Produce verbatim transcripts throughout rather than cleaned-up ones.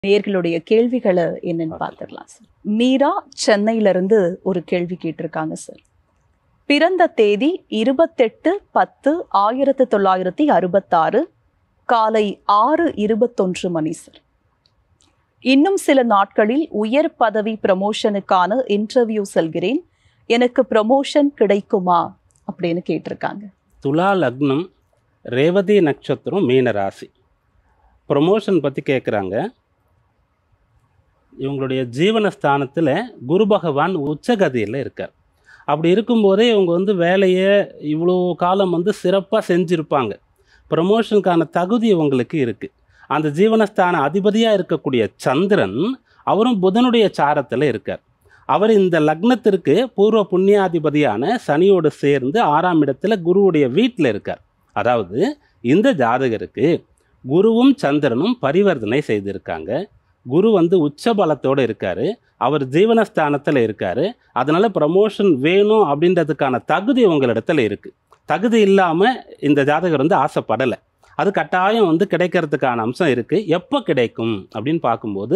நேயர்களுடைய கேள்விகளை என்னன்னு பார்த்துடலாம் சார். மீரா சென்னையிலிருந்து ஒரு கேள்வி கேட்டிருக்காங்க சார். பிறந்த தேதி இருபத்தெட்டு பத்து ஆயிரத்தி தொள்ளாயிரத்தி அறுபத்தாறு காலை ஆறு இருபத்தொன்று மணி சார். இன்னும் சில நாட்களில் உயர் பதவி ப்ரமோஷனுக்கான இன்டர்வியூ செல்கிறேன், எனக்கு ப்ரமோஷன் கிடைக்குமா அப்படின்னு கேட்டிருக்காங்க. துலா லக்னம், ரேவதி நட்சத்திரம், மீன ராசி. ப்ரமோஷன் பற்றி கேட்குறாங்க. இவங்களுடைய ஜீவனஸ்தானத்தில் குரு பகவான் உச்சகதியில் இருக்கார். அப்படி இருக்கும்போதே இவங்க வந்து வேலையை இவ்வளோ காலம் வந்து சிறப்பாக செஞ்சுருப்பாங்க. ப்ரமோஷனுக்கான தகுதி இவங்களுக்கு இருக்குது. அந்த ஜீவனஸ்தான அதிபதியாக இருக்கக்கூடிய சந்திரன் அவரும் புதனுடைய சாரத்தில் இருக்கார். அவர் இந்த லக்னத்திற்கு பூர்வ புண்ணியாதிபதியான சனியோடு சேர்ந்து ஆறாம் இடத்துல குருவுடைய வீட்டில் இருக்கார். அதாவது இந்த ஜாதகருக்கு குருவும் சந்திரனும் பரிவர்த்தனை செய்திருக்காங்க. குரு வந்து உச்ச பலத்தோடு இருக்கார், அவர் ஜீவனஸ்தானத்தில் இருக்கார். அதனால் ப்ரமோஷன் வேணும் அப்படின்றதுக்கான தகுதி உங்களிடத்துல இருக்குது. தகுதி இல்லாமல் இந்த ஜாதகர் வந்து ஆசைப்படலை. அது கட்டாயம் வந்து கிடைக்கிறதுக்கான அம்சம் இருக்குது. எப்போ கிடைக்கும் அப்படின்னு பார்க்கும்போது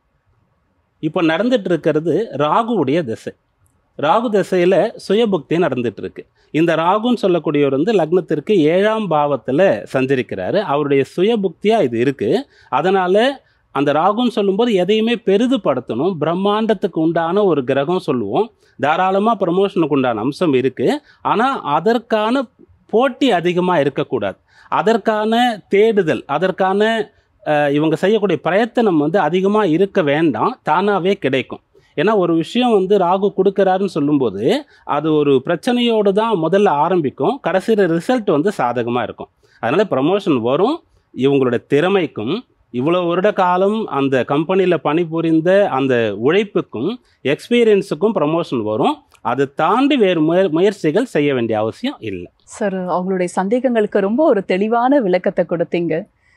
இப்போ நடந்துட்டு இருக்கிறது ராகுவுடைய திசை. ராகு திசையில் சுயபுக்தி நடந்துட்டு இருக்கு. இந்த ராகுன்னு சொல்லக்கூடியவர் வந்து லக்னத்திற்கு ஏழாம் பாவத்தில் சஞ்சரிக்கிறாரு. அவருடைய சுயபுக்தியாக இது இருக்குது. அதனால் அந்த ராகுன்னு சொல்லும்போது எதையுமே பெரிதுபடுத்தணும். பிரம்மாண்டத்துக்கு உண்டான ஒரு கிரகம் சொல்லுவோம். தாராளமாக ப்ரமோஷனுக்கு உண்டான அம்சம் இருக்குது. ஆனால் அதற்கான போட்டி அதிகமாக இருக்கக்கூடாது. அதற்கான தேடுதல், அதற்கான இவங்க செய்யக்கூடிய பிரயத்தனம் வந்து அதிகமாக இருக்க வேண்டாம், தானாகவே கிடைக்கும். ஏன்னா ஒரு விஷயம் வந்து ராகு கொடுக்குறாருன்னு சொல்லும்போது அது ஒரு பிரச்சனையோடு தான் முதல்ல ஆரம்பிக்கும், கடைசியில் ரிசல்ட் வந்து சாதகமாக இருக்கும். அதனால் ப்ரமோஷன் வரும். இவங்களுடைய திறமைக்கும் இவ்வளோ வருட காலம் அந்த கம்பெனியில் பணிபுரிந்த அந்த உழைப்புக்கும் எக்ஸ்பீரியன்ஸுக்கும் ப்ரமோஷன் வரும். அதை தாண்டி வேறு முய முயற்சிகள் செய்ய வேண்டிய அவசியம் இல்லை சார். அவங்களுடைய சந்தேகங்களுக்கு ரொம்ப ஒரு தெளிவான விளக்கத்தை கொடுத்தீங்க.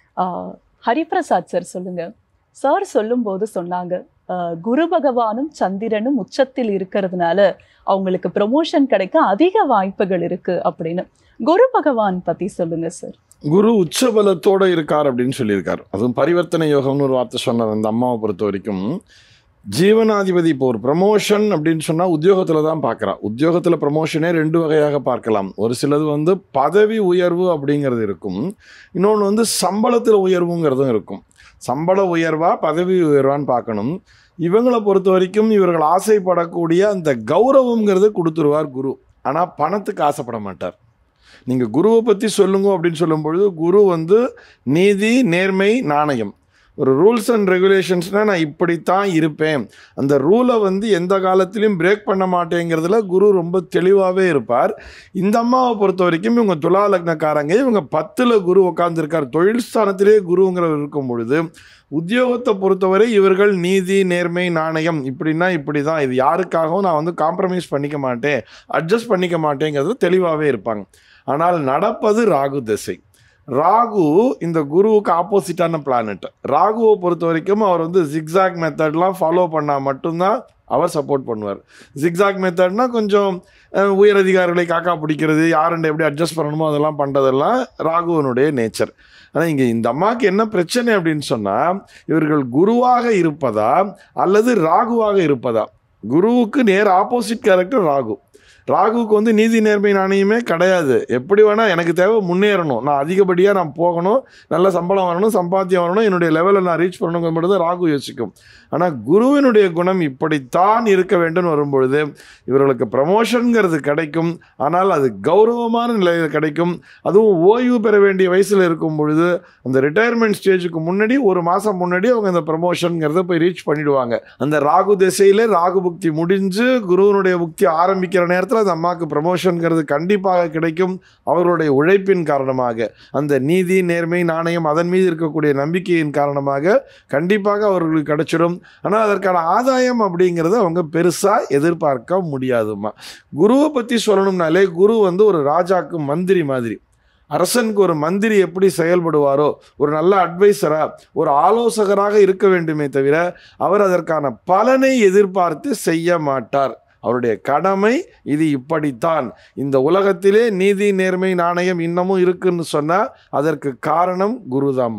ஹரிபிரசாத் சார் சொல்லுங்க. சார் சொல்லும்போது சொன்னாங்க குரு பகவானும் சந்திரனும் உச்சத்தில் இருக்கிறதுனால அவங்களுக்கு ப்ரமோஷன் கிடைக்க அதிக வாய்ப்புகள் இருக்கு அப்படின்னு. குரு பகவான் பத்தி சொல்லுங்க சார். குரு உச்சபலத்தோட இருக்கார் அப்படின்னு சொல்லியிருக்கார். அதுவும் பரிவர்த்தனை யோகம்னு ஒரு வார்த்தை சொன்னார் அந்த அம்மாவை பொறுத்த வரைக்கும். ஜீவனாதிபதி இப்போ ஒரு ப்ரமோஷன் அப்படின்னு சொன்னால் உத்தியோகத்தில் தான் பார்க்குறா. உத்தியோகத்தில் ப்ரமோஷனே ரெண்டு வகையாக பார்க்கலாம். ஒரு சிலது வந்து பதவி உயர்வு அப்படிங்கிறது இருக்கும், இன்னொன்று வந்து சம்பளத்தில் உயர்வுங்கிறதும் இருக்கும். சம்பள உயர்வா பதவி உயர்வான்னு பார்க்கணும். இவங்களை பொறுத்த வரைக்கும் இவர்கள் ஆசைப்படக்கூடிய அந்த கௌரவங்கிறது கொடுத்துருவார் குரு. ஆனால் பணத்துக்கு ஆசைப்பட மாட்டார். நீங்கள் குருவை பற்றி சொல்லுங்க அப்படின்னு சொல்லும் பொழுது குரு வந்து நீதி, நேர்மை, நாணயம், ஒரு ரூல்ஸ் அண்ட் ரெகுலேஷன்ஸ்னால் நான் இப்படித்தான் இருப்பேன், அந்த ரூலை வந்து எந்த காலத்திலையும் பிரேக் பண்ண மாட்டேங்கிறதுல குரு ரொம்ப தெளிவாகவே இருப்பார். இந்த அம்மாவை பொறுத்த வரைக்கும் இவங்க துலா லக்னக்காரங்க, இவங்க பத்தில் குரு உட்காந்துருக்கார். தொழில் ஸ்தானத்திலே குருங்கிறவர் இருக்கும் பொழுது உத்தியோகத்தை பொறுத்தவரை இவர்கள் நீதி, நேர்மை, நாணயம் இப்படின்னா இப்படி தான், இது யாருக்காகவும் நான் வந்து காம்ப்ரமைஸ் பண்ணிக்க மாட்டேன், அட்ஜஸ்ட் பண்ணிக்க மாட்டேங்கிறது தெளிவாகவே இருப்பாங்க. ஆனால் நடப்பது ராகு திசை. ராகு இந்த குருவுக்கு ஆப்போசிட்டான பிளானட். ராகுவை பொறுத்த வரைக்கும் அவர் வந்து ஜிக்ஸாக் மெத்தட்லாம் ஃபாலோ பண்ணால் மட்டும்தான் அவர் சப்போர்ட் பண்ணுவார். ஜிக்ஸாக் மெத்தட்னா கொஞ்சம் உயர் அதிகாரிகளை காக்கா பிடிக்கிறது, யாருண்ட எப்படி அட்ஜஸ்ட் பண்ணணுமோ அதெல்லாம் பண்ணுறதெல்லாம் ராகுவனுடைய நேச்சர். ஆனால் இங்கே இந்த அம்மாவுக்கு என்ன பிரச்சனை அப்படின்னு சொன்னால் இவர்கள் குருவாக இருப்பதா அல்லது ராகுவாக இருப்பதா. குருவுக்கு நேர் ஆப்போசிட் கேரக்டர் ராகு. ராகுவுக்கு வந்து நீதி, நேர்மை, நாணயமே கிடையாது. எப்படி வேணால் எனக்கு தேவை முன்னேறணும், நான் அதிகப்படியாக நான் போகணும், நல்ல சம்பளம் வரணும், சம்பாத்தியம் வரணும், என்னுடைய லெவலில் நான் ரீச் பண்ணணுங்கிற மட்டும் தான் ராகு யோசிக்கும். ஆனால் குருவினுடைய குணம் இப்படித்தான் இருக்க வேண்டும் வரும்பொழுது இவர்களுக்கு ப்ரமோஷனுங்கிறது கிடைக்கும். ஆனால் அது கௌரவமான நிலையில் கிடைக்கும். அதுவும் ஓய்வு பெற வேண்டிய வயசில் இருக்கும் பொழுது அந்த ரிட்டையர்மெண்ட் ஸ்டேஜுக்கு முன்னாடி ஒரு மாதம் முன்னாடி அவங்க அந்த ப்ரமோஷனுங்கிறத போய் ரீச் பண்ணிடுவாங்க. அந்த ராகு திசையில் ராகு புக்தி முடிஞ்சு குருவினுடைய புக்தி ஆரம்பிக்கிற நேரத்தில் அந்த அம்மாவுக்கு ப்ரமோஷனுங்கிறது கண்டிப்பாக கிடைக்கும். அவர்களுடைய உழைப்பின் காரணமாக, அந்த நீதி, நேர்மை, நாணயம் அதன் மீது இருக்கக்கூடிய நம்பிக்கையின் காரணமாக கண்டிப்பாக அவர்களுக்கு கிடைச்சிடும். ஆனால் அதற்கான ஆதாயம் அப்படிங்கிறது அவங்க பெருசாக எதிர்பார்க்க முடியாதுமா. குருவை பற்றி சொல்லணும்னாலே குரு வந்து ஒரு ராஜாக்கு மந்திரி மாதிரி. அரசனுக்கு ஒரு மந்திரி எப்படி செயல்படுவாரோ, ஒரு நல்ல அட்வைசராக, ஒரு ஆலோசகராக இருக்க வேண்டுமே தவிர அவர் அதற்கான பலனை எதிர்பார்த்து செய்ய மாட்டார். அவருடைய கடமை இது இப்படித்தான். இந்த உலகத்திலே நீதி, நேர்மை, நாணயம் இன்னமும் இருக்குன்னு சொன்னால் அதற்கு காரணம் குருதாம்மா.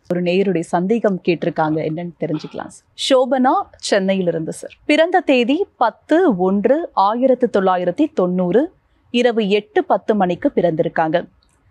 ஒரு நேயருடைய சந்தேகம் கேட்டிருக்காங்க, என்னன்னு தெரிஞ்சுக்கலாம் சார். சோபனா சென்னையிலிருந்து சார். பிறந்த தேதி பத்து ஒன்று ஆயிரத்தி தொள்ளாயிரத்தி தொண்ணூறு இரவு எட்டு பத்து மணிக்கு பிறந்திருக்காங்க.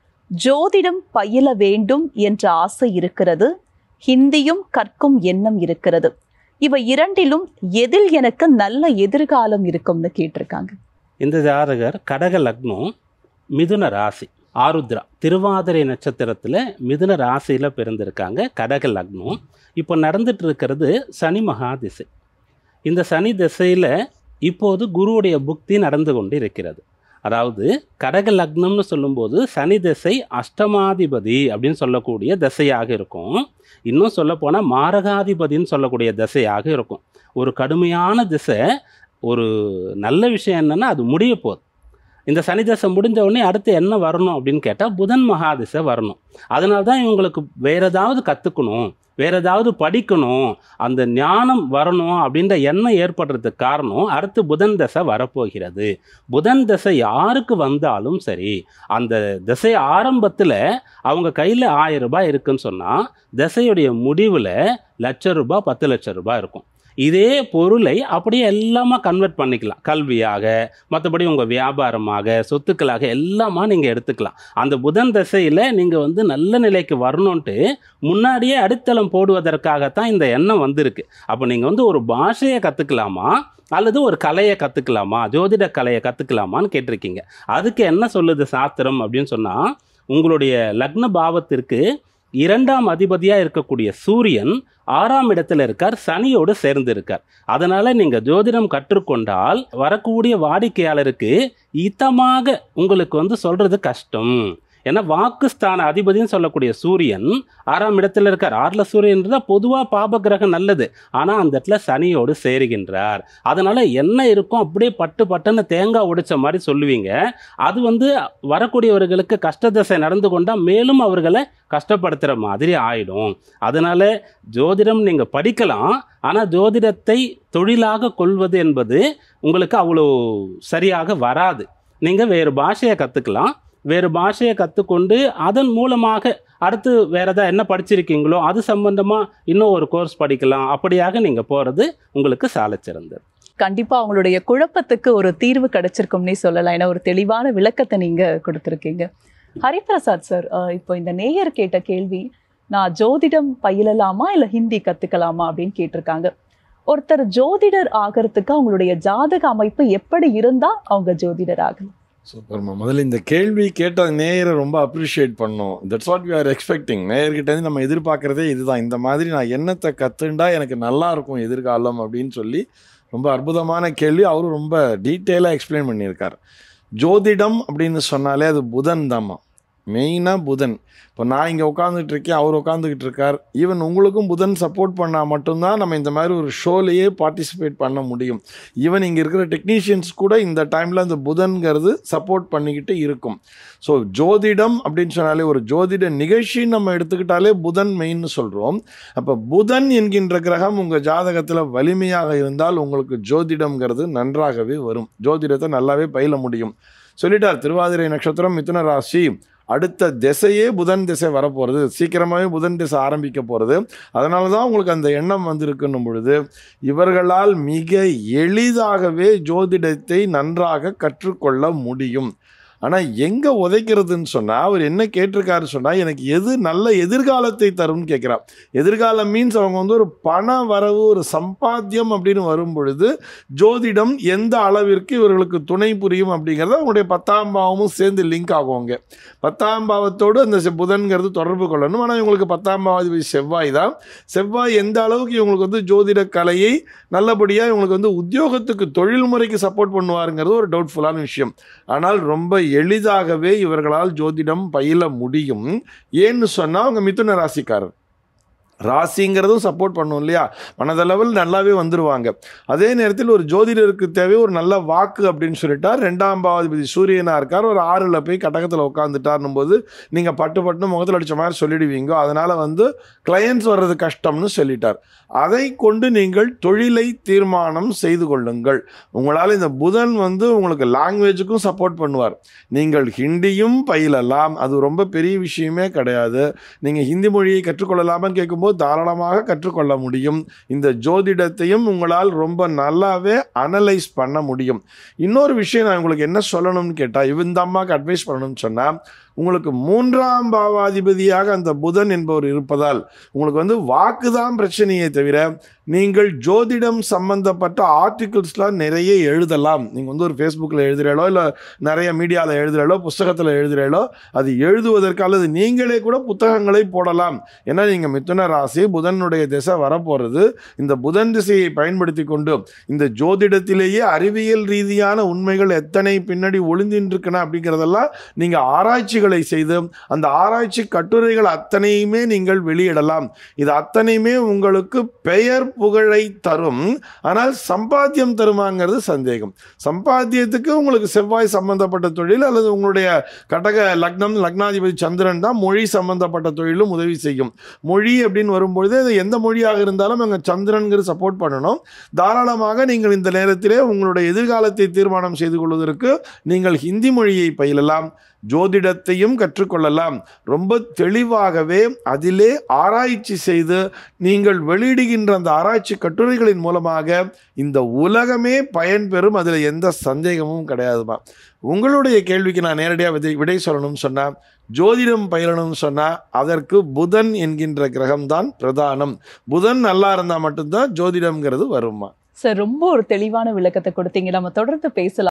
ஜோதிடம் பயில வேண்டும் என்ற ஆசை இருக்கிறது, ஹிந்தியும் கற்கும் எண்ணம் இருக்கிறது. இவை இரண்டிலும் எதில் எனக்கு நல்ல எதிர்காலம் இருக்கும்னு கேட்டிருக்காங்க. இந்த ஜாதகர் கடக லக்னம், மிதுன ராசி, ஆருத்ரா திருவாதிரை நட்சத்திரத்தில் மிதுன ராசியில் பிறந்திருக்காங்க. கடக லக்னம். இப்போ நடந்துட்டு இருக்கிறது சனி மகா திசை. இந்த சனி திசையில் இப்போது குருவுடைய புக்தி நடந்து கொண்டு இருக்கிறது. அதாவது கடக லக்னம்னு சொல்லும்போது சனி திசை அஷ்டமாதிபதி அப்படின்னு சொல்லக்கூடிய திசையாக இருக்கும். இன்னும் சொல்லப்போனால் மாரகாதிபதின்னு சொல்லக்கூடிய திசையாக இருக்கும். ஒரு கடுமையான திசை. ஒரு நல்ல விஷயம் என்னென்னா அது முடிய போகுது. இந்த சனி தசை முடிஞ்ச உடனே அடுத்து என்ன வரணும் அப்படின்னு கேட்டால் புதன் மகாதிசை வரணும். அதனால தான் இவங்களுக்கு வேறு ஏதாவது கற்றுக்கணும், வேறு ஏதாவது படிக்கணும், அந்த ஞானம் வரணும் அப்படின்ற எண்ணம் ஏற்படுறதுக்கு காரணம் அடுத்து புதன் தசை வரப்போகிறது. புதன் தசை யாருக்கு வந்தாலும் சரி, அந்த திசை ஆரம்பத்தில் அவங்க கையில் ஆயிரம் ரூபாய் இருக்குன்னு சொன்னால் திசையுடைய முடிவில் லட்ச ரூபாய் பத்து லட்சம் ரூபாய் இருக்கும். இதே பொருளை அப்படியே எல்லாமா கன்வெர்ட் பண்ணிக்கலாம். கல்வியாக, மற்றபடி உங்கள் வியாபாரமாக, சொத்துக்களாக எல்லாமா நீங்கள் எடுத்துக்கலாம். அந்த புதன் தசையில் நீங்கள் வந்து நல்ல நிலைக்கு வரணுன்ட்டு முன்னாடியே அடித்தளம் போடுவதற்காகத்தான் இந்த எண்ணம் வந்திருக்கு. அப்போ நீங்கள் வந்து ஒரு பாஷையை கற்றுக்கலாமா அல்லது ஒரு கலையை கற்றுக்கலாமா, ஜோதிட கலையை கற்றுக்கலாமான்னு கேட்டிருக்கீங்க. அதுக்கு என்ன சொல்லுது சாஸ்திரம் அப்படின்னு சொன்னால், உங்களுடைய லக்ன பாவத்திற்கு இரண்டாம் அதிபதியாக இருக்கக்கூடிய சூரியன் ஆறாம் இடத்துல இருக்கார், சனியோடு சேர்ந்து இருக்கார். அதனால நீங்கள் ஜோதிடம் கற்றுக்கொண்டால் வரக்கூடிய வாடிக்கையாளருக்கு இதமாக உங்களுக்கு வந்து சொல்றது கஷ்டம். ஏன்னா வாக்குஸ்தான அதிபதினு சொல்லக்கூடிய சூரியன் ஆறாம் இடத்துல இருக்கார். ஆறுல சூரியன்றதா பொதுவாக பாப கிரகம் நல்லது, ஆனால் அந்த இடத்துல சனியோடு சேருகின்றார். அதனால என்ன இருக்கும் அப்படியே பட்டு பட்டுன்னு தேங்காய் உடைச்ச மாதிரி சொல்லுவீங்க. அது வந்து வரக்கூடியவர்களுக்கு கஷ்டதசை நடந்து கொண்டால் மேலும் அவர்களை கஷ்டப்படுத்துகிற மாதிரி ஆயிடும். அதனால ஜோதிடம் நீங்கள் படிக்கலாம், ஆனால் ஜோதிடத்தை தொழிலாக கொள்வது என்பது உங்களுக்கு அவ்வளோ சரியாக வராது. நீங்கள் வேறு பாஷையை கற்றுக்கலாம். வேறு பாஷையை கற்றுக்கொண்டு அதன் மூலமாக அடுத்து வேறு எதாவது என்ன படிச்சிருக்கீங்களோ அது சம்பந்தமாக இன்னும் ஒரு கோர்ஸ் படிக்கலாம். அப்படியாக நீங்கள் போகிறது உங்களுக்கு சாலச்சிறந்தது. கண்டிப்பாக அவங்களுடைய குழப்பத்துக்கு ஒரு தீர்வு கிடைச்சிருக்கும்னே சொல்லலாம். ஏன்னா ஒரு தெளிவான விளக்கத்தை நீங்கள் கொடுத்துருக்கீங்க. ஹரிபிரசாத் சார், இப்போ இந்த நேயர் கேட்ட கேள்வி, நான் ஜோதிடம் பயிலலாமா இல்லை ஹிந்தி கற்றுக்கலாமா அப்படின்னு கேட்டிருக்காங்க. ஒருத்தர் ஜோதிடர் ஆகிறதுக்கு அவங்களுடைய ஜாதக அமைப்பு எப்படி இருந்தால் அவங்க ஜோதிடர் ஆகலாம்? சூப்பர்மா. முதல்ல இந்த கேள்வி கேட்ட நேயரை ரொம்ப அப்ரிஷியேட் பண்ணோம். That's what we are expecting. நேயர்கிட்டேருந்து நம்ம எதிர்பார்க்குறதே இதுதான். இந்த மாதிரி நான் என்னத்தை கற்றுண்டா எனக்கு நல்லா இருக்கும் எதிர்காலம் அப்படின்னு சொல்லி ரொம்ப அற்புதமான கேள்வி. அவரும் ரொம்ப டீட்டெயிலாக எக்ஸ்பிளைன் பண்ணியிருக்கார். ஜோதிடம் அப்படின்னு சொன்னாலே அது புதன் தாம்மா, மெயினாக புதன். இப்போ நான் இங்கே உட்காந்துட்டு இருக்கேன், அவர் உட்காந்துக்கிட்டு இருக்கார். ஈவன் உங்களுக்கும் புதன் சப்போர்ட் பண்ணால் மட்டும்தான் நம்ம இந்த மாதிரி ஒரு ஷோலையே பார்ட்டிசிபேட் பண்ண முடியும். ஈவன் இங்கே இருக்கிற டெக்னீஷியன்ஸ் கூட இந்த டைமில் அந்த புதன்கிறது சப்போர்ட் பண்ணிக்கிட்டு இருக்கும். ஸோ ஜோதிடம் அப்படின்னு சொன்னாலே ஒரு ஜோதிட நிகழ்ச்சி நம்ம எடுத்துக்கிட்டாலே புதன் மெயின்னு சொல்கிறோம். அப்போ புதன் என்கின்ற கிரகம் உங்கள் ஜாதகத்தில் வலிமையாக இருந்தால் உங்களுக்கு ஜோதிடம்ங்கிறது நன்றாகவே வரும். ஜோதிடத்தை நல்லாவே பயில முடியும். சொல்லிட்டார், திருவாதிரை நட்சத்திரம், மிதுன ராசி, அடுத்த திசையே புதன் திசை வரப்போகிறது, சீக்கிரமாகவே புதன் திசை ஆரம்பிக்க போகிறது. அதனால தான் உங்களுக்கு அந்த எண்ணம் வந்திருக்குன்னும் பொழுது இவர்களால் மிக எளிதாகவே ஜோதிடத்தை நன்றாக கற்றுக்கொள்ள முடியும். ஆனால் எங்கே உதைக்கிறதுன்னு சொன்னால், அவர் என்ன கேட்டிருக்காரு சொன்னால், எனக்கு எது நல்ல எதிர்காலத்தை தரும்னு கேட்குறார். எதிர்காலம் மீன்ஸ் அவங்க வந்து ஒரு பண வரவு, ஒரு சம்பாத்தியம் அப்படின்னு வரும் பொழுது ஜோதிடம் எந்த அளவிற்கு இவர்களுக்கு துணை புரியும் அப்படிங்கிறத அவங்களுடைய பத்தாம் பாவமும் சேர்ந்து லிங்க் ஆகுவாங்க. பத்தாம் பாவத்தோடு அந்த புதன்கிறது தொடர்பு கொள்ளணும். ஆனால் இவங்களுக்கு பத்தாம் பாவாதிபதி செவ்வாய் தான். செவ்வாய் எந்த அளவுக்கு இவங்களுக்கு வந்து ஜோதிட கலையை நல்லபடியாக இவங்களுக்கு வந்து உத்தியோகத்துக்கு, தொழில் முறைக்கு சப்போர்ட் பண்ணுவாருங்கிறது ஒரு டவுட்ஃபுல்லான விஷயம். ஆனால் ரொம்ப எளிதாகவே இவர்களால் ஜோதிடம் பயில முடியும். ஏன்னு சொன்னால் அவங்க மிதுன ராசிக்காரர். ராசிங்கிறதும் சப்போர்ட் பண்ணும் இல்லையா, மனதளவில் நல்லாவே வந்துடுவாங்க. அதே நேரத்தில் ஒரு ஜோதிடருக்கு தேவை ஒரு நல்ல வாக்கு அப்படின்னு சொல்லிட்டார். ரெண்டாம் பாவாதிபதி சூரியனாக இருக்கார், ஒரு ஆறில் போய் கடகத்தில் உட்காந்துட்டார்னும் போது நீங்கள் பட்டு பட்டு முகத்தில் அடித்த மாதிரி சொல்லிடுவீங்க. அதனால் வந்து கிளையன்ட்ஸ் வர்றது கஷ்டம்னு சொல்லிட்டார். அதை கொண்டு நீங்கள் தொழிலை தீர்மானம் செய்து கொள்ளுங்கள். உங்களால் இந்த புதன் வந்து உங்களுக்கு லாங்குவேஜுக்கும் சப்போர்ட் பண்ணுவார். நீங்கள் ஹிந்தியும் பயிலலாம், அது ரொம்ப பெரிய விஷயமே கிடையாது. நீங்கள் ஹிந்தி மொழியை கற்றுக்கொள்ளலாமான்னு கேட்கும்போது தாராளமாக கற்றுக்கொள்ள முடியும். இந்த ஜோதிடத்தையும் உங்களால் ரொம்ப நல்லாவே அனலைஸ் பண்ண முடியும். இன்னொரு விஷயம் நான் உங்களுக்கு என்ன சொல்லணும்னு கேட்டால், இந்த அம்மாவுக்கு அட்வைஸ் பண்ணணும்னு சொன்னால், உங்களுக்கு மூன்றாம் பாவாதிபதியாக அந்த புதன் என்பவர் இருப்பதால் உங்களுக்கு வந்து வாக்குதான் பிரச்சனையே தவிர நீங்கள் ஜோதிடம் சம்பந்தப்பட்ட ஆர்டிகிள்ஸ்லாம் நிறைய எழுதலாம். நீங்கள் வந்து ஒரு ஃபேஸ்புக்கில் எழுதுகிறீங்களோ இல்லை நிறைய மீடியாவில் எழுதுகிறீங்களோ புஸ்தகத்தில் எழுதுகிறீங்களோ அது எழுதுவதற்கு அல்லது நீங்களே கூட புத்தகங்களை போடலாம். ஏன்னா நீங்கள் மிதுன ராசி, புதனுடைய திசை வரப்போகிறது. இந்த புதன் திசையை பயன்படுத்தி கொண்டு இந்த ஜோதிடத்திலேயே அறிவியல் ரீதியான உண்மைகள் எத்தனை பின்னாடி ஒளிந்தின்றிருக்கணும் அப்படிங்கிறதெல்லாம் நீங்கள் ஆராய்ச்சிகள் செய்து அந்த ஆராய்ச்சி கட்டுரைகள் அத்தனையுமே நீங்கள் வெளியிடலாம். இது அத்தனையுமே உங்களுக்கு பெயர் புகழை தரும். ஆனால் சம்பாத்தியம் தருமாங்கிறது சந்தேகம். சம்பாத்தியத்துக்கு உங்களுக்கு செவ்வாய் சம்பந்தப்பட்ட தொழில் அல்லது உங்களுடைய கடக லக்னம் லக்னாதிபதி சந்திரன் தான் மொழி சம்பந்தப்பட்ட தொழிலும் உதவி செய்யும். மொழி அப்படின்னு வரும்பொழுது அது எந்த மொழியாக இருந்தாலும் அங்கே சந்திரன்கிற சப்போர்ட் பண்ணணும். தாராளமாக நீங்கள் இந்த நேரத்திலே உங்களுடைய எதிர்காலத்தை தீர்மானம் செய்து கொள்வதற்கு நீங்கள் ஹிந்தி மொழியை பயிலலாம், ஜோதிடத்தையும் கற்றுக்கொள்ளலாம். ரொம்ப தெளிவாகவே அதிலே ஆராய்ச்சி செய்து நீங்கள் வெளியிடுகின்ற அந்த ஆராய்ச்சி கட்டுரைகளின் மூலமாக இந்த உலகமே பயன்பெறும். அதில் எந்த சந்தேகமும் கிடையாதுமா. உங்களுடைய கேள்விக்கு நான் நேரடியாக விதை விடை சொல்லணும்னு சொன்னால், ஜோதிடம் பயிலணும்னு சொன்னால் அதற்கு புதன் என்கின்ற கிரகம்தான் பிரதானம். புதன் நல்லா இருந்தால் மட்டும்தான் ஜோதிடம்ங்கிறது வருமா. சார் ரொம்ப ஒரு தெளிவான விளக்கத்தை கொடுத்தீங்க. நம்ம தொடர்ந்து பேசலாம்.